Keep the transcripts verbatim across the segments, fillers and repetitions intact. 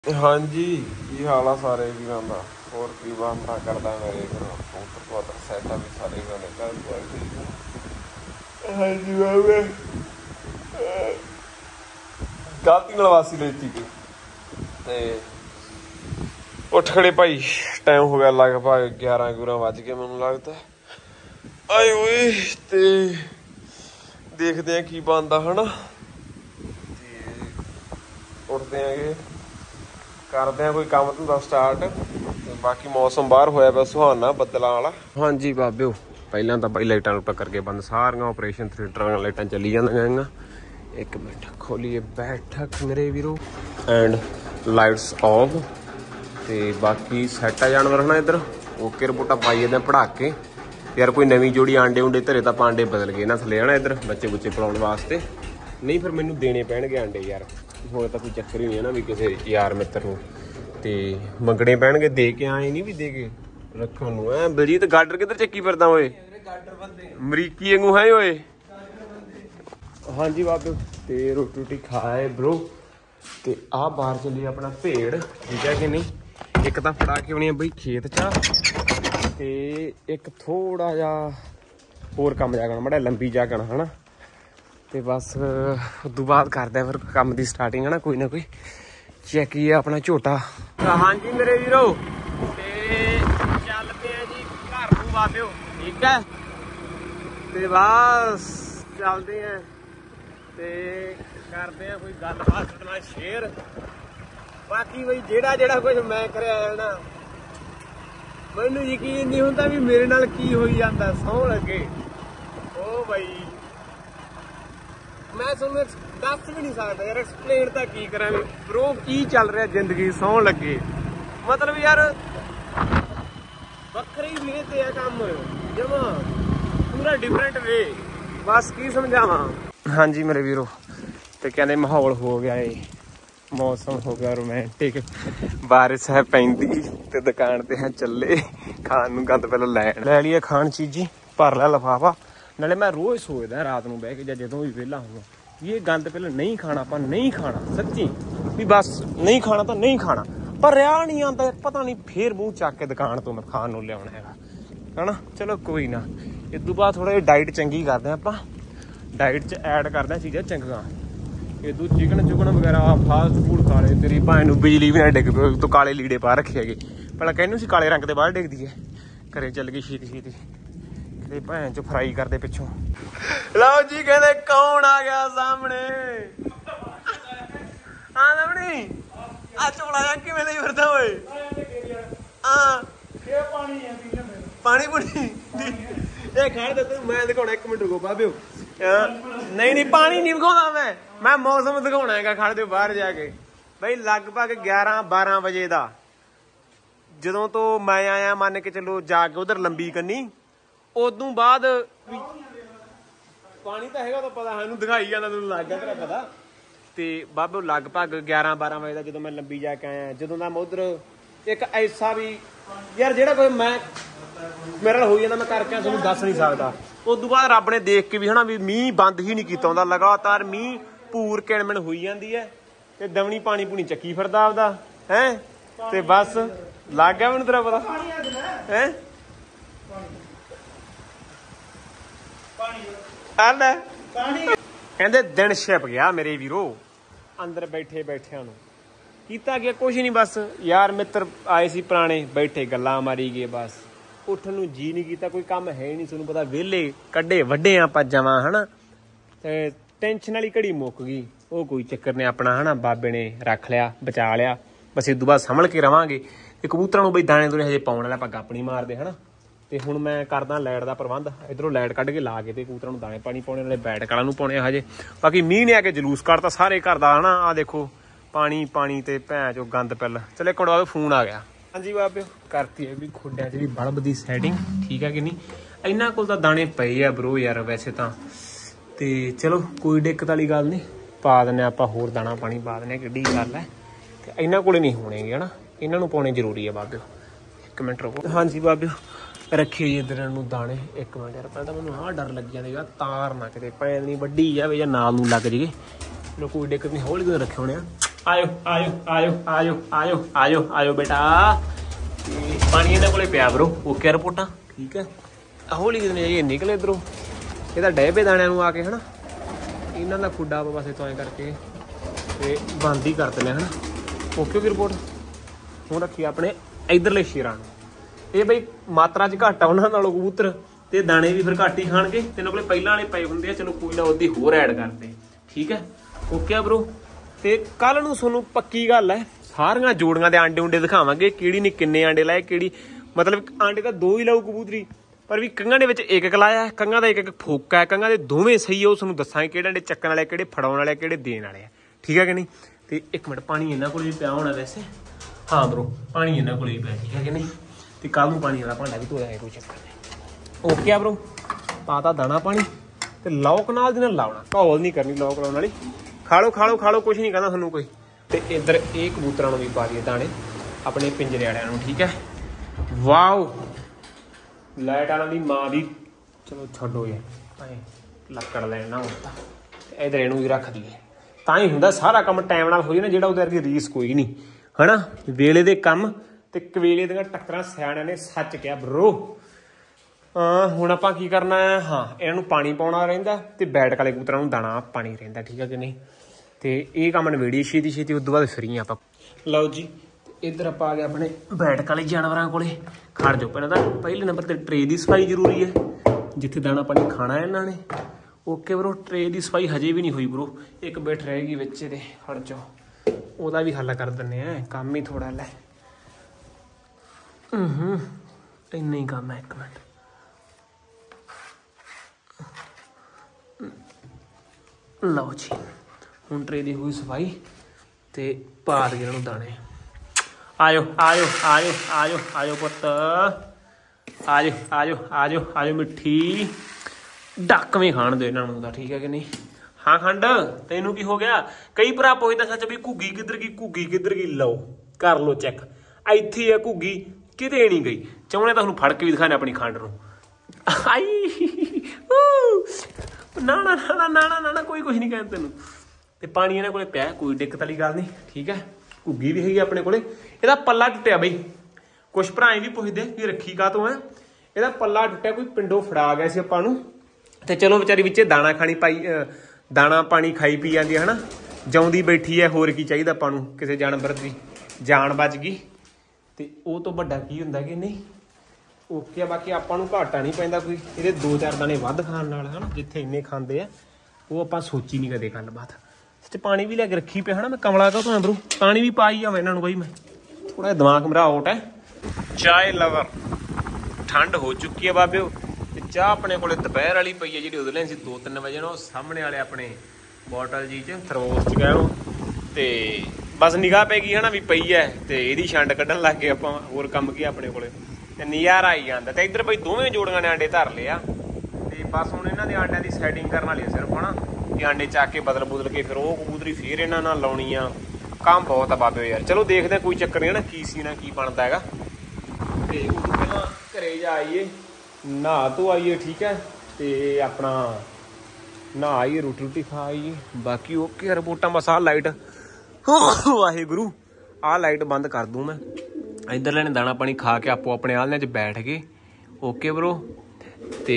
हाँ जी की हाल आ सारे वीरों का और की बनता करता मेरे घरों कबूतर कबूतर सैटा भी सारे घर हाँ जी बाबे गलती नवासी लेती की ते उठ खड़े भाई टाइम हो गया लगभग ग्यारह ग्यारह बज गए मैनू लगता आए ओए ते देखते हैं की बनता है ना उठते हैं करते हैं कोई काम धंधा स्टार्ट बाकी मौसम बाहर होया पिया सुहाना बदलों वाला। हाँ जी बाबे पहला तो बई लाइटां लुटां करके बंद सारियां ऑपरेशन थिएटर लाइटां चली जांदियां। एक मिनट खोलिए बैठक मेरे वीरो एंड लाइट्स ऑफ ते बाकी सैट आ जानवर है ना इधर ओके रिपोर्टा पाई दें पढ़ा के यार कोई नवी जोड़ी आंडे उंडे धरे तो पांडे बदल गए ना थले है ना इधर बच्चे बुच्चे पलाने वास्ते नहीं फिर मैनू देने पैणगे आंडे यार हो तो कोई चक्कर ही नहीं है ना भी किसी यार मित्र को ते मंगने पैणगे दे के आए नहीं भी दे के रखन नूं ऐ बलजीत गाडर किधर चक्की फिरदा ओए अमरीकी वांगू है ओए। हाँ जी बाबे ते रोटी रोटी खाए ब्रो ते आ बाहर चली अपना भेड़ ठीक है कि नहीं एक तो फड़ा के आनी बई खेत चा ते एक थोड़ा जा होर कम जा करना माड़ा लंबी जा करना है ना ते बस उदू बाद करते फिर काम की स्टार्टिंग है ना कोई ना कोई चेक ही अपना झोटा। हाँ जी मेरे वीरो ते चल पे जी घर नूं बाबिओ ठीक है ते बस चलते हैं ते करते हैं कोई गलबात करना शेयर बाकी बई जेड़ा जेड़ा कुछ मैं कराया है ना मैनू यकीन नहीं होता भी मेरे नाल की होई जांदा सौं लगे ओ बई मैं तुहानूं दस भी नहीं सकता यार एक्सप्लेन तो की करा ब्रो की चल रहा जिंदगी सौं लगे मतलब यार वक्री वे ते काम जमा पूरा डिफरेंट वे बस की समझावा। हाँ जी मेरे वीरो तो कहते माहौल हो गया है मौसम हो गया रोमांटिक बारिश है पैंदी ते दुकान ते हैं चले खान नूं गंद पहले लै लै लिए खान चीजी भर लै लिफाफा नाले मैं रोज सोचदा रात नूं बह के जां जदों भी वेला होवां ये गंद पहले नहीं खाना अपन नहीं खाना सच्ची भी बस नहीं खाना तो नहीं खाना पर रहा नहीं आता पता नहीं फिर मुँह चक के दुकान तो मैं खान नूं लियाउणा हैगा है ना। चलो कोई ना इस तो बाद थोड़ा डाइट चंगी करते हैं आपां डाइट च ऐड करते हैं चीज़ां चंगियां इदू चिकन चुकन वगैरह फास्ट फूड खा ले तेरी भाई नूं बिजली भी ना डिग पे तो काले लीड़े पा रखे है भला कहनूं सी काले रंग के बाहर डिगदी है घरे चल गई छीती छीती भैन चो फ्राई करते पिछों लो जी कहते कौन आ गया सामने हाँ सामने आ चोला जा किवें लई फिरदा ओए हां पानी पुनी ये खाड़ दे मैं दिखाउणा एक मिनट रुको बाबिओ नहीं नहीं पानी नहीं दिखाउंदा मैं मैं मौसम दिखाउणा हैगा खड़ दे बाहर जाके बई लगभग ग्यारह बारह बजे दा जदों तो मैं आया मान के चलो जाके उधर लंबी कन्नी उदों बाद पानी तो है तो पता है दिखाई जाना तेन लग गया तेरा पता तो बाबे लगभग ग्यारह बारह बजे का जो मैं लंबी जाके आया जो मैं उधर एक ऐसा भी यार जो कोई मैं मेरे हो जाता मैं करके तुम दस नहीं सकता उदू बाद रब ने देख के भी है ना भी मीह बंद ही नहीं किया होंदा लगातार मीह पूर किणमिण होई जाती है तो दवनी पानी पूनी चक्की फिरदा आपदा है तो बस लग गया मैनूं तेरा पता है कहते दिन छिप गया मेरे वीरो अंदर बैठे बैठिया किया गया कुछ नहीं बस यार मित्र आए सी पुराने बैठे गल्लां मारी गए बस उठन नूं जी नहीं किया कोई काम है ही नहीं तुहानूं पता वेले कड्डे वड्डे आपां जमां है ना टेंशन वाली घड़ी मुक गई वो कोई चक्कर नहीं अपना है ना बाबे ने रख लिया बचा लिया बस इस बाद संभल के रवांगे कबूतरां नूं बई दाने दूने हजे पाउण वाले आपां गप नहीं मारदे है ना तो हुण मैं करदा लाइट का प्रबंध इधरों लाइट कढ़ के ला के तो कबूतरां नूं दाने पानी पाने वाले बैठ कला नूं पाने हजे बाकी मीह ने आके जलूस कढ़ता सारे घर दा है ना आ देखो पानी पानी ते भैं चो गंद पिल चले एक बाबे फोन आ गया। हाँ जी बाबे करती है भी खुड्डियां च भी बल्ब की सैटिंग ठीक है कि नहीं इन्हां कोल तां दाने पे है ब्रो यार वैसे तो ते चलो कोई दिक्कत वाली गल नहीं पा देने आपां होर दाना पानी पा देने किड्डी गल है ते इन्हां कोले नहीं होणे है ना इन्हां नूं पाउणे जरूरी है बाबे एक मिनट रुको। हाँ जी बाबे रखे जी इधर दाने एक मिनट यार पहले मैं हाँ डर लग जाए यार तार ना किते भैन नहीं वड्डी जाए या नाल नूं लग जाए चलो कोई दिक्कत नहीं हौली रखे होने ਆਇਓ ਆਇਓ ਆਇਓ ਆਇਓ ਆਇਓ ਆਇਓ ਆਇਓ ਬੇਟਾ। ਤੇ ਪਾਣੀ ਇਹਨਾਂ ਕੋਲੇ ਪਿਆ ਬਰੋ, ਓਕੇ ਰਿਪੋਰਟਾਂ ਠੀਕ ਹੈ। ਹੌਲੀ ਕਿਤੇ ਇਹ ਨਿਕਲੇ ਇੱਧਰੋਂ, ਇਹਦਾ ਡੈਬੇ ਦਾਣਿਆਂ ਨੂੰ ਆ ਕੇ ਹੈ ਨਾ, ਇਹਨਾਂ ਦਾ ਖੁੱਡਾ ਆਪਾਂ ਬਸ ਇੱਥੋਂ ਐਂ ਕਰਕੇ ਤੇ ਬੰਦ ਹੀ ਕਰ ਦਿੰਦੇ ਹੈ ਨਾ। Okay okay report. ਹੁਣ ਰੱਖੀ ਆਪਣੇ ਇੱਧਰਲੇ ਸ਼ੇਰਾਂ ਨੂੰ, ਇਹ ਬਈ ਮਾਤਰਾ 'ਚ ਘੱਟ ਆ ਉਹਨਾਂ ਨਾਲੋਂ ਕਬੂਤਰ, ਤੇ ਦਾਣੇ ਵੀ ਫਿਰ ਘੱਟ ਹੀ ਖਾਣਗੇ। ਤੇ ਇਹਨਾਂ ਕੋਲੇ ਪਹਿਲਾਂ ਵਾਲੇ ਪਏ ਹੁੰਦੇ ਆ, ਚਲੋ ਕੋਈ ਨਾ ਉਹਦੀ ਹੋਰ ਐਡ ਕਰਦੇ ਠੀਕ ਹੈ। ਓਕੇ ਆ ਬਰੋ। ਤੇ ਕੱਲ ਨੂੰ ਤੁਹਾਨੂੰ ਪੱਕੀ ਗੱਲ ਹੈ ਸਾਰੀਆਂ ਜੋੜੀਆਂ ਦੇ ਆਂਡੇ ਉਂਡੇ ਦਿਖਾਵਾਂਗੇ, ਕਿਹੜੀ ਨੇ ਕਿੰਨੇ ਆਂਡੇ ਲਾਏ, ਕਿਹੜੀ ਮਤਲਬ ਆਂਡੇ ਤਾਂ ਦੋ ਹੀ ਲਾਊ ਕਬੂਤਰੀ, ਪਰ ਵੀ ਕੰਘਾਂ ਦੇ ਵਿੱਚ ਇੱਕ ਇੱਕ ਲਾਇਆ, ਕੰਘਾਂ ਦਾ ਇੱਕ ਇੱਕ ਫੋਕਾ ਹੈ, ਕੰਘਾਂ ਦੇ ਦੋਵੇਂ ਸਹੀ ਆ। ਉਹ ਤੁਹਾਨੂੰ ਦੱਸਾਂਗੇ ਕਿਹੜੇ ਆਂਡੇ ਚੱਕਣ ਵਾਲੇ, ਕਿਹੜੇ ਫੜਾਉਣ ਵਾਲੇ, ਕਿਹੜੇ ਦੇਣ ਵਾਲੇ ਆ ਠੀਕ ਹੈ ਕਿ ਨਹੀਂ। ਤੇ ਇੱਕ ਮਿੰਟ ਪਾਣੀ ਇਹਨਾਂ ਕੋਲ ਵੀ ਪਿਆ ਹੋਣਾ ਵੈਸੇ, ਹਾਂ ਬਰੋ ਪਾਣੀ ਇਹਨਾਂ ਕੋਲ ਵੀ ਪਿਆ ਠੀਕ ਹੈ ਕਿ ਨਹੀਂ। ਤੇ ਕੱਲ ਨੂੰ ਪਾਣੀ ਵਾਲਾ ਭਾਂਡਾ ਵੀ ਧੋਇਆ, ਕੋਈ ਚੱਕਰ ਨਹੀਂ। ਓਕੇ ਆ ਬਰੋ। ਪਾਤਾ ਦਾਣਾ ਪਾਣੀ ਤੇ ਲੌਕ ਨਾਲ ਦੀ ਨਾਲ ਲਾਉਣਾ, ਘੋਲ ਨਹੀਂ ਕਰਨੀ ਲੌਕ ਲਾਉਣ ਵਾਲੀ। ਖਾ ਲਓ ਖਾ ਲਓ ਖਾ ਲਓ, ਕੁਛ ਨਹੀਂ ਕਹਿੰਦਾ ਤੁਹਾਨੂੰ ਕੋਈ। ਤੇ ਇੱਧਰ ਇਹ ਕਬੂਤਰਾਂ ਨੂੰ ਵੀ ਪਾ ਦਈਏ ਦਾਣੇ ਆਪਣੇ ਪਿੰਜਰੇ ਵਾਲਿਆਂ ਨੂੰ ਠੀਕ ਹੈ। ਵਾਓ ਲਾਈਟ ਵਾਲਾਂ ਦੀ ਮਾਂ ਦੀ, ਚਲੋ ਛੱਡੋ ਯਾਰ ਲੱਕੜ ਲੈਣਾ ਹੁੰਦਾ। ਇੱਧਰ ਇਹਨੂੰ ਵੀ ਰੱਖ ਦਈਏ, ਤਾਂ ਹੀ ਹੁੰਦਾ ਸਾਰਾ ਕੰਮ ਟਾਈਮ ਨਾਲ ਹੋ ਜਾਏ ਨਾ, ਜਿਹੜਾ ਉਹਦੇ ਵਰਗੀ ਰੀਸ ਕੋਈ ਨਹੀਂ ਹੈ ਨਾ। ਵੇਲੇ ਦੇ ਕੰਮ ਤੇ ਕਵੇਲੇ ਦੀਆਂ ਟੱਕਰਾਂ ਸਿਆਣਿਆਂ ਨੇ ਸੱਚ ਕਿਹਾ ਬਰੋ। ਹਾਂ ਹੁਣ ਆਪਾਂ ਕੀ ਕਰਨਾ ਹੈ, ਹਾਂ ਇਹਨਾਂ ਨੂੰ ਪਾਣੀ ਪਾਉਣਾ ਰਹਿੰਦਾ ਤੇ ਬੈਠਕ ਵਾਲੇ ਕਬੂਤਰਾਂ ਨੂੰ ਦਾਣਾ ਪਾਣੀ ਰਹਿੰਦਾ ਠੀਕ ਹੈ ਕਿ ਨਹੀਂ। ਤੇ ਇਹ ਕੰਮ ਨਵੇੜੀ ਛੇਤੀ ਛੇਤੀ, ਉਸ ਤੋਂ ਬਾਅਦ ਫਰੀ ਆਪਾਂ। ਲਓ ਜੀ ਇੱਧਰ ਆਪਾਂ ਆ ਗਏ ਆਪਣੇ ਬੈਠਕ ਵਾਲੇ ਜਾਨਵਰਾਂ ਕੋਲੇ। ਖੜ ਜਾਓ ਪਹਿਲਾਂ ਤਾਂ ਪਹਿਲੇ ਨੰਬਰ ਤੇ ਟਰੇ ਦੀ ਸਫਾਈ ਜ਼ਰੂਰੀ ਹੈ, ਜਿੱਥੇ ਦਾਣਾ ਪਾਣੀ ਖਾਣਾ ਇਹਨਾਂ ਨੇ। ਓਕੇ ਬਰੋ। ਟਰੇ ਦੀ ਸਫਾਈ ਹਜੇ ਵੀ ਨਹੀਂ ਹੋਈ ਬਰੋ, ਇੱਕ ਬੈਠ ਰਹਿ ਗਈ ਵਿੱਚ ਇਹਦੇ। ਖੜ ਜਾਓ ਉਹਦਾ ਵੀ ਹੱਲ ਕਰ ਦਿੰਦੇ ਆ, ਕੰਮ ਹੀ ਥੋੜਾ ਲੈ। ਹੂੰ ਇੰਨਾ ਹੀ ਕੰਮ ਹੈ, ਇੱਕ ਮਿੰਟ। ਲਓ ਜੀ ਹੁਣ ਟਰੇ ਦੀ ਹੋਈ ਸਫਾਈ ਤੇ ਪਾ ਦੇ ਇਹਨਾਂ ਨੂੰ ਦਾਣੇ। ਆਜੋ ਆਜੋ ਆਜੋ ਆਜੋ ਆਜੋ ਪੁੱਤ, ਆਜੋ ਆਜੋ ਆਜੋ ਆਜੋ ਮਿੱਠੀ। ਡੱਕਵੇਂ ਖਾਣ ਦਿਓ ਇਹਨਾਂ ਨੂੰ ਤਾਂ ਠੀਕ ਹੈ ਕਿ ਨਹੀਂ। ਹਾਂ ਖੰਡ ਤੈਨੂੰ ਕੀ ਹੋ ਗਿਆ? ਕਈ ਭਰਾ ਪੁੱਛਦੇ ਸੱਚ ਵੀ ਘੁੱਗੀ ਕਿੱਧਰ ਗਈ, ਘੁੱਗੀ ਕਿੱਧਰ ਗਈ। ਲਓ ਕਰ ਲਓ ਚੈੱਕ, ਇੱਥੇ ਆ ਘੁੱਗੀ, ਕਿਤੇ ਨਹੀਂ ਗਈ। ਚਾਹੁੰਦੇ ਤਾਂ ਤੁਹਾਨੂੰ ਫੜ ਕੇ ਵੀ ਦਿਖਾਣੇ ਆਪਣੀ ਖੰਡ ਨੂੰ। ਆਈ ਨਾ ਨਾ ਨਾ ਨਾ ਨਾ ਨਾ ਕੋਈ ਕੁਛ ਨਹੀਂ ਕਹਿੰਦਾ ਤੈਨੂੰ। ਤੇ ਪਾਣੀ ਇਹਨਾਂ ਕੋਲੇ ਪਿਆ, ਕੋਈ ਦਿੱਕਤ ਵਾਲੀ ਗੱਲ ਨਹੀਂ ਠੀਕ ਹੈ। ਘੁੱਗੀ ਵੀ ਹੈਗੀ ਆਪਣੇ ਕੋਲੇ। ਇਹਦਾ ਪੱਲਾ ਟੁੱਟਿਆ ਬਈ, ਕੁਛ ਭਰਾ ਵੀ ਪੁੱਛਦੇ ਵੀ ਰੱਖੀ ਕਾਹਤੋਂ ਹੈ। ਇਹਦਾ ਪੱਲਾ ਟੁੱਟਿਆ, ਕੋਈ ਪਿੰਡੋਂ ਫੜਾ ਗਿਆ ਸੀ ਆਪਾਂ ਨੂੰ। ਤੇ ਚਲੋ ਵਿਚਾਰੀ ਵਿੱਚੇ ਦਾਣਾ ਖਾਣੀ ਪਾਈ, ਦਾਣਾ ਪਾਣੀ ਖਾਈ ਪੀ ਜਾਂਦੀ ਹੈ ਨਾ, ਜਿਉਂਦੀ ਬੈਠੀ ਹੈ। ਹੋਰ ਕੀ ਚਾਹੀਦਾ ਆਪਾਂ ਨੂੰ, ਕਿਸੇ ਜਾਨਵਰ ਦੀ ਜਾਨ ਬਚ ਗਈ ਤੇ ਉਹ ਤੋਂ ਵੱਡਾ ਕੀ ਹੁੰਦਾ ਕਿ ਨਹੀਂ। ਓਕੇ ਆ। ਬਾਕੀ ਆਪਾਂ ਨੂੰ ਘਾਟਾ ਨਹੀਂ ਪੈਂਦਾ ਕੋਈ, ਇਹਦੇ ਦੋ ਚਾਰ ਦਾਣੇ ਵੱਧ ਖਾਣ ਨਾਲ ਹੈ ਨਾ। ਜਿੱਥੇ ਇੰਨੇ ਖਾਂਦੇ ਆ ਉਹ ਆਪਾਂ ਸੋਚੀ ਨਹੀਂ ਕਦੇ ਗੱਲਬਾਤ। ਤੇ ਪਾਣੀ ਵੀ ਲੈ ਕੇ ਰੱਖੀ ਪਿਆ ਹੈ ਨਾ, ਮੈਂ ਕਮਲਾ ਕਾ ਤੋਂ ਬਰੂ ਪਾਣੀ ਵੀ ਪਾਈ ਜਾਵਾਂ ਇਹਨਾਂ ਨੂੰ ਬਈ। ਮੈਂ ਥੋੜਾ ਦਿਮਾਗ ਮੇਰਾ ਆਊਟ ਹੈ। ਚਾਹ ਲਵਰ ਠੰਡ ਹੋ ਚੁੱਕੀ ਹੈ ਬਾਬਿਓ। ਤੇ ਚਾਹ ਆਪਣੇ ਕੋਲੇ ਦੁਪਹਿਰ ਵਾਲੀ ਪਈ ਹੈ, ਜਿਹੜੀ ਉਦੋਂ ਲੈਣੀ ਸੀ ਦੋ ਤਿੰਨ ਵਜੇ ਨਾ, ਉਹ ਸਾਹਮਣੇ ਵਾਲੇ ਆਪਣੇ ਬੋਟਲ ਜੀ 'ਚ ਥਰਮੋਸ 'ਚ ਕਹਿ ਲਓ। ਤੇ ਬਸ ਨਿਗਾਹ ਪੈ ਗਈ ਹੈ ਨਾ ਵੀ ਪਈ ਹੈ, ਤੇ ਇਹਦੀ ਛੰਡ ਕੱਢਣ ਲੱਗ ਗਏ ਆਪਾਂ। ਹੋਰ ਕੰਮ ਕੀ ਆਪਣੇ ਕੋਲੇ, ਤੇ ਨਜ਼ਾਰਾ ਆਈ ਜਾਂਦਾ। ਤੇ ਇੱਧਰ ਬਈ ਦੋਵੇਂ ਜੋੜੀਆਂ ਨੇ ਆਂਡੇ ਧਰ ਲਿਆ, ਤੇ ਬਸ ਹੁਣ ਇਹਨਾਂ ਦੇ ਆਂਡਿਆਂ ਦੀ ਸੈਟਿੰਗ ਕਰਨ ਵਾਲੀ ਸਿਰਫ ਹੈ ਨਾ। ਕਿ ਆਂਡੇ ਚੱਕ ਕੇ ਬਦਲ ਬੁਦਲ ਕੇ ਫਿਰ ਉਹ ਕਬੂਤਰੀ ਫੇਰ ਇਹਨਾਂ ਨਾਲ ਲਾਉਣੀ ਆ। ਕੰਮ ਬਹੁਤ ਆ ਬਾਬਿਓ ਯਾਰ। ਚਲੋ ਦੇਖਦੇ ਕੋਈ ਚੱਕਰ ਨਹੀਂ ਨਾ, ਕੀ ਸੀ ਨਾ ਕੀ ਬਣਦਾ ਹੈਗਾ। ਤੇ ਉਹ ਪਹਿਲਾਂ ਘਰੇ ਜਾ ਆਈਏ, ਨਹਾ ਧੋ ਆਈਏ ਠੀਕ ਹੈ। ਤੇ ਆਪਣਾ ਨਹਾ ਆਈਏ, ਰੋਟੀ ਰੋਟੀ ਖਾ ਆਈਏ। ਬਾਕੀ ਓਕੇ ਰਿਪੋਰਟਾਂ। ਬਸ ਆਹ ਲਾਈਟ, ਵਾਹਿਗੁਰੂ ਆਹ ਲਾਈਟ ਬੰਦ ਕਰ ਦੂੰ ਮੈਂ। ਇੱਧਰ ਲੈਣੇ ਦਾਣਾ ਪਾਣੀ ਖਾ ਕੇ ਆਪੋ ਆਪਣੇ ਆਲ੍ਹਣਿਆਂ 'ਚ ਬੈਠ ਗਏ। Okay bro. ਤੇ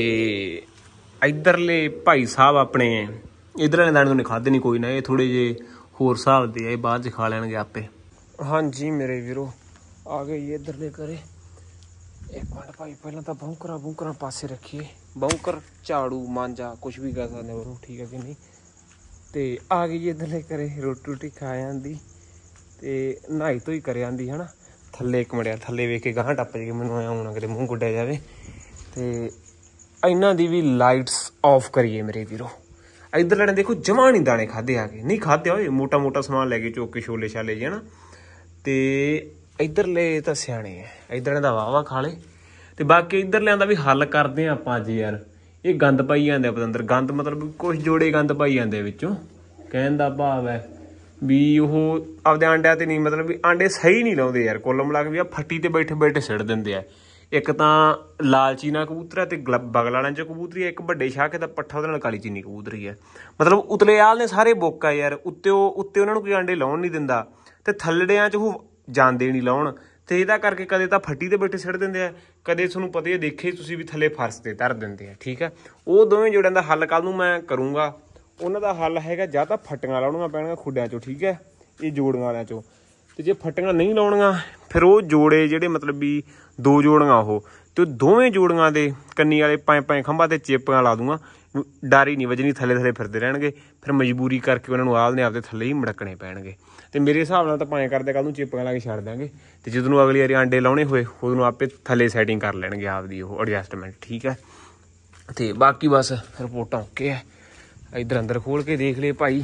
ਇੱਧਰਲੇ ਭਾਈ ਸਾਹਿਬ ਆਪਣੇ ਇੱਧਰ ਨੇ ਦਾਣੇ ਤੋਂ ਖਾਧੇ ਨਹੀਂ ਕੋਈ ਨਾ, ਇਹ ਥੋੜੇ ਜਿਹੇ ਹੋਰ ਹਿਸਾਬ ਦੇ ਆ, ਇਹ ਬਾਅਦ 'ਚ ਖਾ ਲੈਣਗੇ ਆਪੇ। ਹਾਂਜੀ ਮੇਰੇ ਵੀਰੋ ਆ ਗਏ ਜੀ ਇੱਧਰਲੇ ਘਰੇ। ਇੱਕ ਮਿੰਟ ਭਾਈ, ਪਹਿਲਾਂ ਤਾਂ ਬੌਂਕਰਾਂ ਬੌਂਕਰਾਂ ਪਾਸੇ ਰੱਖੀਏ। ਬੌਂਕਰ ਝਾੜੂ ਮਾਂਜਾ ਕੁਛ ਵੀ ਕਰ ਸਕਦੇ ਬਰੋ ਠੀਕ ਹੈ ਕਿ ਨਹੀਂ। ਤੇ ਆ ਗਈ ਜੀ ਇੱਧਰਲੇ ਘਰੇ, ਰੋਟੀ ਰੋਟੀ ਖਾ ਜਾਂਦੀ ਤੇ ਨਹਾਈ ਧੋਈ ਕਰ ਜਾਂਦੀ ਹੈ ਨਾ। ਥੱਲੇ ਇੱਕ ਮਿੰਟ ਥੱਲੇ ਵੇਖ ਕੇ ਗਾਹਾਂ ਟੱਪ ਜੇ, ਮੈਨੂੰ ਐਂ ਹੋਣਾ ਕਿਤੇ ਮੂੰਹ ਗੁੱਡਿਆ ਜਾਵੇ। ਤੇ ਇਹਨਾਂ ਦੀ ਵੀ ਲਾਈਟਸ ਆਫ ਕਰੀਏ ਮੇਰੇ ਵੀਰੋ। ਇੱਧਰ ਲੈਣੇ ਦੇਖੋ ਜਮਾਂ ਨਹੀਂ ਦਾਣੇ ਖਾਧੇ ਆ ਕੇ, ਨਹੀਂ ਖਾਧੇ ਹੋਏ ਮੋਟਾ ਮੋਟਾ ਸਮਾਨ ਲੈ ਕੇ ਚੁੱਕ ਕੇ, ਛੋਲੇ ਛਾਲੇ ਜਿਹੇ ਨਾ। ਤੇ ਇੱਧਰਲੇ ਤਾਂ ਸਿਆਣੇ ਆ, ਇੱਧਰ ਦਾ ਵਾਹ ਵਾਹ ਖਾ ਲੇ। ਤੇ ਬਾਕੀ ਇੱਧਰਲਿਆਂ ਦਾ ਵੀ ਹੱਲ ਕਰਦੇ ਹਾਂ ਆਪਾਂ ਅੱਜ ਯਾਰ। ਇਹ ਗੰਦ ਪਾਈ ਜਾਂਦੇ ਪਤੰਦਰ, ਗੰਦ ਮਤਲਬ ਕੁਛ ਜੋੜੇ ਗੰਦ ਪਾਈ ਜਾਂਦੇ ਵਿੱਚੋਂ। ਕਹਿਣ ਦਾ ਭਾਵ ਹੈ ਵੀ ਉਹ ਆਪਦੇ ਆਂਡਿਆਂ ਤੇ ਨਹੀਂ, ਮਤਲਬ ਵੀ ਆਂਡੇ ਸਹੀ ਨਹੀਂ ਲਾਉਂਦੇ ਯਾਰ। ਕੁੱਲ ਮਿਲਾ ਕੇ ਵੀ ਆ ਫੱਟੀ ਤੇ ਬੈਠੇ ਬੈਠੇ ਸਿੱਟ ਦਿੰਦੇ ਆ। ਇੱਕ ਤਾਂ ਲਾਲ ਚੀਨਾ ਕਬੂਤਰ ਹੈ ਤੇ ਬਗਲ ਵਾਲਿਆਂ ਚ ਕਬੂਤਰੀ ਹੈ, ਇੱਕ ਵੱਡੇ ਸ਼ਾਖੇ ਦਾ ਪੱਠਾ ਉਹਦੇ ਨਾਲ ਕਾਲੀ ਚੀਨੀ ਕਬੂਤਰੀ ਹੈ। ਮਤਲਬ ਉਤਲੇ ਆਲ ਨੇ ਸਾਰੇ ਬੁੱਕ ਆ ਯਾਰ, ਉੱਤੇ ਉਹ ਉੱਤੇ ਉਹਨਾਂ ਨੂੰ ਕੋਈ ਆਂਡੇ ਲਾਉਣ ਨਹੀਂ ਦਿੰਦਾ ਤੇ ਥੱਲੜਿਆਂ ਚ ਉਹ ਜਾਂਦੇ ਨਹੀਂ ਲਾਉਣ, ਤੇ ਇਹਦਾ ਕਰਕੇ ਕਦੇ ਤਾਂ ਫੱਟੀ ਤੇ ਬੈਠੇ ਸਿੱਟ ਦਿੰਦੇ ਆ, ਕਦੇ ਤੁਹਾਨੂੰ ਪਤਾ ਹੀ ਦੇਖੇ ਤੁਸੀਂ ਵੀ ਥੱਲੇ ਫਰਸ਼ ਤੇ ਧਰ ਦਿੰਦੇ ਆ। ਠੀਕ ਹੈ, ਉਹ ਦੋਵੇਂ ਜੋੜਿਆਂ ਦਾ ਹੱਲ ਕੱਲ ਨੂੰ ਮੈਂ ਕਰੂੰਗਾ। ਉਹਨਾਂ ਦਾ ਹੱਲ ਹੈਗਾ ਜਾਂ ਤਾਂ ਫੱਟੀਆਂ ਲਾਉਣੀਆਂ ਪੈਣਗੀਆਂ ਖੁੱਡਿਆਂ ਚੋਂ, ਠੀਕ ਹੈ, ਇਹ ਜੋੜੀਆਂ ਵਾਲਿਆਂ ਚੋਂ, ਤੇ ਜੇ ਫੱਟੀਆਂ ਨਹੀਂ ਲਾਉਣੀਆਂ ਫਿਰ ਉਹ ਜੋੜੇ ਜਿਹੜੇ ਮਤਲਬ ਵੀ ਦੋ ਜੋੜੀਆਂ ਉਹ, ਤੇ ਉਹ ਦੋਵੇਂ ਜੋੜੀਆਂ ਦੇ ਕੰਨੀ ਵਾਲੇ ਪੰਜ ਪੰਜ ਖੰਭਾਂ ਤੇ ਚੇਪਾਂ ਲਾ ਦੂੰਗਾ, ਡਰ ਹੀ ਨਹੀਂ ਵੱਜਣੀ, ਥੱਲੇ ਥੱਲੇ ਫਿਰਦੇ ਰਹਿਣਗੇ। ਫਿਰ ਮਜਬੂਰੀ ਕਰਕੇ ਉਹਨਾਂ ਨੂੰ ਆਲ ਨੇ ਆਪਦੇ ਥੱਲੇ ਹੀ ਮੜਕਣੇ ਪੈਣਗੇ। ਤੇ ਮੇਰੇ ਹਿਸਾਬ ਨਾਲ ਤਾਂ ਪਾਏ ਕਰਦੇ ਕੱਲ ਨੂੰ ਚੇਪਾਂ ਲਾ ਕੇ ਛੱਡ ਦਾਂਗੇ, ਤੇ ਜਦੋਂ ਨੂੰ ਅਗਲੀ ਵਾਰੀ ਆਂਡੇ ਲਾਉਣੇ ਹੋਏ ਉਦੋਂ ਨੂੰ ਆਪੇ ਥੱਲੇ ਸੈਟਿੰਗ ਕਰ ਲੈਣਗੇ ਆਪਦੀ ਉਹ ਐਡਜਸਟਮੈਂਟ। ਠੀਕ ਹੈ, ਤੇ ਬਾਕੀ ਬਸ ਰਿਪੋਰਟਾਂ ਓਕੇ ਹੈ। ਇੱਧਰ ਅੰਦਰ ਖੋਲ ਕੇ ਦੇਖ ਲਏ ਭਾਈ,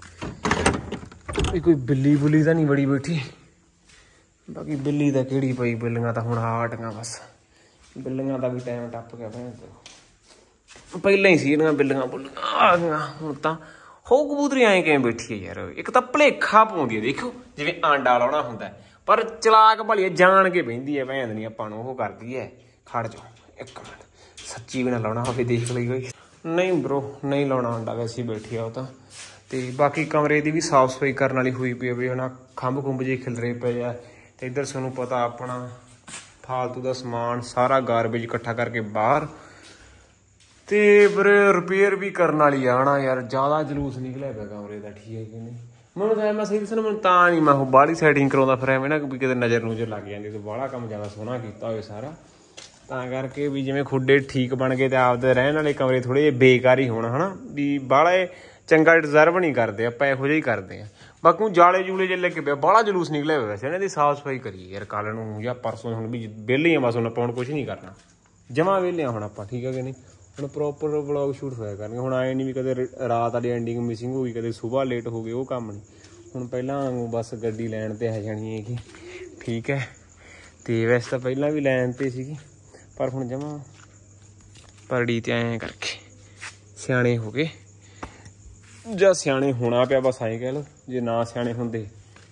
ਕੋਈ ਬਿੱਲੀ ਬੁੱਲੀ ਤਾਂ ਨਹੀਂ ਬੜੀ ਬੈਠੀ। ਬਾਕੀ ਬਿੱਲੀ ਤਾਂ ਕਿਹੜੀ ਪਈ, ਬਿੱਲੀਆਂ ਤਾਂ ਹੁਣ ਹਾਟੀਆਂ ਬਸ, ਬਿੱਲੀਆਂ ਦਾ ਵੀ ਟਾਈਮ ਟੱਪ ਗਿਆ ਭੈਣ ਤੋਂ, ਪਹਿਲਾਂ ਹੀ ਸੀ ਇਹਨਾਂ ਬਿੱਲੀਆਂ ਬੁੱਲੀਆਂ ਆ ਗਈਆਂ। ਹੁਣ ਤਾਂ ਹੋ ਕਬੂਤਰੀ ਐਂ ਕਿਵੇਂ ਬੈਠੀ ਹੈ ਯਾਰ, ਇੱਕ ਤਾਂ ਭਲੇਖਾ ਪਾਉਂਦੀ ਹੈ, ਦੇਖੋ ਜਿਵੇਂ ਆਂਡਾ ਲਾਉਣਾ ਹੁੰਦਾ, ਪਰ ਚਲਾਕ ਭਲੀ ਜਾਣ ਕੇ ਬਹਿੰਦੀ ਹੈ ਭੈਣ ਨਹੀਂ ਆਪਾਂ ਨੂੰ ਉਹ ਕਰਦੀ ਹੈ। ਖੜ ਜਾਓ ਇੱਕ ਮਿੰਟ, ਸੱਚੀ ਵੀ ਨਾ ਲਾਉਣਾ ਹੋਵੇ ਦੇਖ ਲਈ ਕੋਈ। ਨਹੀਂ ਬਰੋ ਨਹੀਂ ਲਾਉਣਾ ਆਂਡਾ, ਵੈਸੇ ਹੀ ਬੈਠੀ ਆ ਉਹ ਤਾਂ। ਤੇ ਬਾਕੀ ਕਮਰੇ ਦੀ ਵੀ ਸਾਫ਼ ਸਫਾਈ ਕਰਨ ਵਾਲੀ ਹੋਈ ਪਈ ਵੀ ਹਨਾ, ਖੰਭ ਖੁੰਭ ਜਿਹੇ ਖਿਲਰੇ ਪਏ ਆ। ਤੇ ਇੱਧਰ ਤੁਹਾਨੂੰ ਪਤਾ ਆਪਣਾ ਫਾਲਤੂ ਦਾ ਸਮਾਨ ਸਾਰਾ ਗਾਰਬੇਜ ਇਕੱਠਾ ਕਰਕੇ ਬਾਹਰ, ਤੇ ਫਿਰ ਰਿਪੇਅਰ ਵੀ ਕਰਨ ਵਾਲੀ ਆ ਨਾ ਯਾਰ, ਜ਼ਿਆਦਾ ਜਲੂਸ ਨਿਕਲਿਆ ਪਿਆ ਕਮਰੇ ਦਾ। ਠੀਕ ਹੈ ਕਿ ਨਹੀਂ, ਮੈਨੂੰ ਤਾਂ ਮੈਂ ਸਹੀ ਦੱਸਾਂ ਮੈਨੂੰ ਤਾਂ ਨਹੀਂ ਮੈਂ ਉਹ ਬਾਹਲੀ ਸੈਟਿੰਗ ਕਰਾਉਂਦਾ ਫਿਰ ਐਵੇਂ ਨਾ ਵੀ ਕਿਤੇ ਨਜ਼ਰ ਨੂਜ਼ਰ ਲੱਗ ਜਾਂਦੀ, ਤੇ ਬਾਹਲਾ ਕੰਮ ਜ਼ਿਆਦਾ ਸੋਹਣਾ ਕੀਤਾ ਹੋਵੇ ਸਾਰਾ, ਤਾਂ ਕਰਕੇ ਵੀ ਜਿਵੇਂ ਖੁੱਡੇ ਠੀਕ ਬਣ ਗਏ ਤੇ ਆਪਦੇ ਰਹਿਣ ਵਾਲੇ ਕਮਰੇ ਥੋੜ੍ਹੇ ਜਿਹੇ ਬੇਕਾਰ ਹੀ ਹੋਣ ਹਨਾ, ਵੀ ਬਾਹਲਾ ਚੰਗਾ ਡਿਜ਼ਰਵ ਨਹੀਂ ਕਰਦੇ ਆਪਾਂ, ਇਹੋ ਜਿਹਾ ਹੀ ਕਰਦੇ ਹਾਂ। ਬਾਕੀ ਜਾਲੇ ਜੂਲੇ ਜੇ ਲੱਗੇ ਪਿਆ, ਬਾਹਲਾ ਜਲੂਸ ਨਿਕਲਿਆ ਹੋਇਆ ਵੈਸੇ, ਇਹਨਾਂ ਦੀ ਸਾਫ਼ ਸਫਾਈ ਕਰੀਏ ਯਾਰ ਕੱਲ੍ਹ ਨੂੰ ਜਾਂ ਪਰਸੋਂ, ਹੁਣ ਵੀ ਵਿਹਲੇ ਆ ਬਸ, ਹੁਣ ਆਪਾਂ ਹੁਣ ਕੁਛ ਨਹੀਂ ਕਰਨਾ, ਜਮਾਂ ਵਿਹਲੇ ਆ ਹੁਣ ਆਪਾਂ। ਠੀਕ ਹੈ ਕਿ ਨਹੀਂ, ਹੁਣ ਪ੍ਰੋਪਰ ਵਲੋਗ ਸ਼ੂਟ ਹੋਇਆ ਕਰਨਗੇ। ਹੁਣ ਆਏ ਨਹੀਂ ਵੀ ਕਦੇ ਰਾਤ ਵਾਲੀ ਐਂਡਿੰਗ ਮਿਸਿੰਗ ਹੋ ਗਈ, ਕਦੇ ਸੁਬਾਹ ਲੇਟ ਹੋ ਗਏ, ਉਹ ਕੰਮ ਨਹੀਂ। ਹੁਣ ਪਹਿਲਾਂ ਬਸ ਗੱਡੀ ਲੈਣ ਤੇ ਆ ਜਾਣੀ ਹੈਗੀ। ਠੀਕ ਹੈ, ਤੇ ਵੈਸੇ ਤਾਂ ਪਹਿਲਾਂ ਵੀ ਲੈਣ ਤੇ ਸੀਗੀ, ਪਰ ਹੁਣ ਜਮਾਂ ਪਰੜੀ ਤੇ ਐਂ ਕਰਕੇ ਸਿਆਣੇ ਹੋ ਗਏ, ਜਾਂ ਸਿਆਣੇ ਹੋਣਾ ਪਿਆ ਬਸ ਐਂ ਕਹਿ ਲਓ। ਜੇ ਨਾ ਸਿਆਣੇ ਹੁੰਦੇ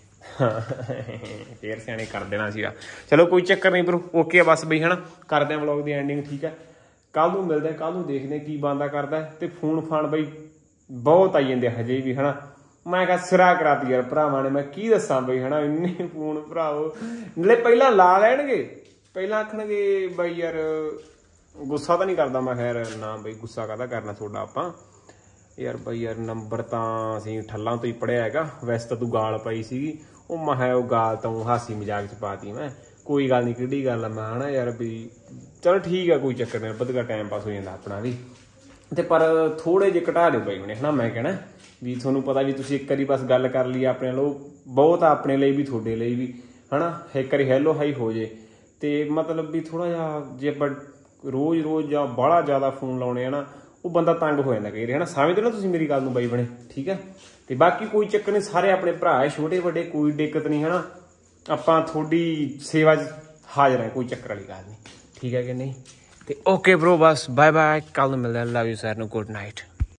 ਫੇਰ ਸਿਆਣੇ ਕਰ ਦੇਣਾ ਸੀਗਾ। ਚਲੋ ਕੋਈ ਚੱਕਰ ਨਹੀਂ ਬਰੋ, ਓਕੇ ਆ ਬਸ ਬਈ, ਹੈ ਨਾ, ਕਰਦੇ ਹਾਂ ਵਲੋਗ ਦੀ ਐਂਡਿੰਗ। ਠੀਕ ਹੈ, ਕੱਲ੍ਹ ਨੂੰ ਮਿਲਦੇ, ਕੱਲ੍ਹ ਨੂੰ ਦੇਖਦੇ ਕੀ ਬਣਦਾ ਕਰਦਾ। ਤੇ ਫੋਨ ਫਾਨ ਬਈ ਬਹੁਤ ਆਈ ਜਾਂਦੇ ਹਜੇ ਵੀ, ਹੈ ਨਾ। ਮੈਂ ਕਿਹਾ ਸਿਰਾ ਕਰਾਤੀ ਯਾਰ ਭਰਾਵਾਂ ਨੇ, ਮੈਂ ਕੀ ਦੱਸਾਂ ਬਈ, ਹੈ ਨਾ, ਇੰਨੇ ਫੋਨ ਭਰਾਵੋ ਨਾਲੇ ਪਹਿਲਾਂ ਲਾ ਲੈਣਗੇ, ਪਹਿਲਾਂ ਆਖਣਗੇ ਬਈ ਯਾਰ ਗੁੱਸਾ ਤਾਂ ਨਹੀਂ ਕਰਦਾ। ਮੈਂ ਖੈਰ ਨਾ ਬਈ ਗੁੱਸਾ ਕਾਹਦਾ ਕਰਨਾ ਤੁਹਾਡਾ ਆਪਾਂ ਯਾਰ, ਬਈ ਯਾਰ ਨੰਬਰ ਤਾਂ ਅਸੀਂ ਠੱਲਾਂ ਤੋਂ ਹੀ ਪੜ੍ਹਿਆ ਹੈਗਾ, ਵੈਸੇ ਤਾਂ ਤੂੰ ਗਾਲ ਪਾਈ ਸੀਗੀ, ਉਹ ਮੈਂ ਕਿਹਾ ਉਹ ਗਾਲ ਤਾਂ ਹਾਸੀ ਮਜ਼ਾਕ 'ਚ ਪਾਤੀ ਮੈਂ, ਕੋਈ ਗੱਲ ਨਹੀਂ ਕਿਹੜੀ ਗੱਲ ਆ ਮੈਂ, ਹੈ ਨਾ ਯਾਰ ਵੀ ਚਲੋ ਠੀਕ ਆ ਕੋਈ ਚੱਕਰ ਨਹੀਂ, ਵਧੀਆ ਟਾਈਮ ਪਾਸ ਹੋ ਜਾਂਦਾ ਆਪਣਾ ਵੀ। ਤੇ ਪਰ ਥੋੜ੍ਹੇ ਜਿਹੇ ਘਟਾ ਦਿਓ ਬਈ ਉਹਨੇ, ਹੈ ਨਾ। ਮੈਂ ਕਹਿਣਾ ਵੀ ਤੁਹਾਨੂੰ ਪਤਾ ਵੀ ਤੁਸੀਂ ਇੱਕ ਵਾਰੀ ਬਸ ਗੱਲ ਕਰ ਲਈ ਆਪਣੇ ਲੋ ਬਹੁਤ ਆ, ਆਪਣੇ ਲਈ ਵੀ ਤੁਹਾਡੇ ਲਈ ਵੀ, ਹੈ ਨਾ। ਇੱਕ ਵਾਰੀ ਹੈਲੋ ਹਾਈ ਹੋ ਜੇ, ਤੇ ਮਤਲਬ ਵੀ ਥੋੜ੍ਹਾ ਜਿਹਾ ਜੇ ਆਪਾਂ ਰੋਜ਼ ਰੋਜ਼ ਜਾਂ ਬਾਹਲਾ ਜ਼ਿਆਦਾ ਫੋਨ ਲਾਉਣੇ ਆ ਨਾ, ਉਹ ਬੰਦਾ ਤੰਗ ਹੋ ਜਾਂਦਾ ਕਈ ਵਾਰੀ, ਹੈ ਨਾ। ਸਮਝਦੇ ਨਾ ਤੁਸੀਂ ਮੇਰੀ ਗੱਲ ਨੂੰ ਬਾਈ ਬਣੇ, ਠੀਕ ਹੈ। ਤੇ ਬਾਕੀ ਕੋਈ ਚੱਕਰ ਨਹੀਂ, ਸਾਰੇ ਆਪਣੇ ਭਰਾ ਹੈ, ਛੋਟੇ ਵੱਡੇ, ਕੋਈ ਦਿੱਕਤ ਨਹੀਂ, ਹੈ ਨਾ। ਆਪਾਂ ਤੁਹਾਡੀ ਸੇਵਾ 'ਚ ਹਾਜ਼ਰ ਹੈ, ਕੋਈ ਚੱਕਰ ਵਾਲੀ ਗੱਲ ਨਹੀਂ, ਠੀਕ ਹੈ ਕਿ ਨਹੀਂ। ਤੇ ਓਕੇ ਬਰੋ, ਬਸ ਬਾਏ ਬਾਏ, ਕੱਲ੍ਹ ਨੂੰ ਮਿਲਦਾ। ਲਵ ਯੂ ਸਾਰਿਆਂ ਨੂੰ, ਗੁੱਡ ਨਾਈਟ।